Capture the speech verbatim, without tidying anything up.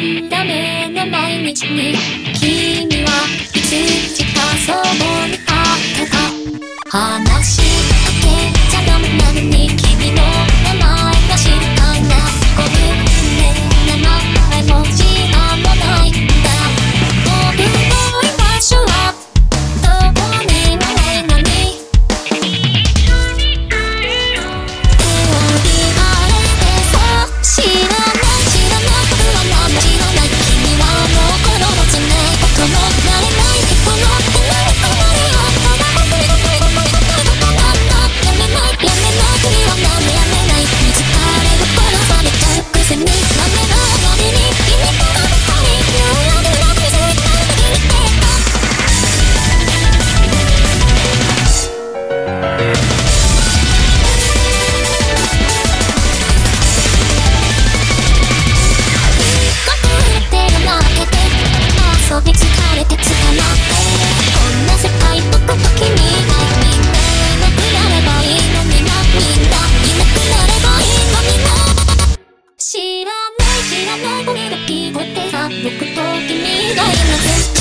ダメな毎日に君はいつしかそうにあったか話しかけちゃダメなのに君の名前は知りたいなごめんね名前も知らないんだ僕の居場所はどこにもないのに手を引かれてさ知らない知らない僕は何も知らない君はもうこのもつねこの慣れないこの手慣れたまりをただ僕に僕に僕に僕にやめないやめない君はなんでやめない見つかれる殺されちゃうくせにダメな割に君とばかりようやくなく気づいた時に出た遊び疲れて捕まってこんな世界どこと君がいなくなればいいのになみんないなくなればいいのにな知らない知らない声が聞こえてさ僕と君がいなく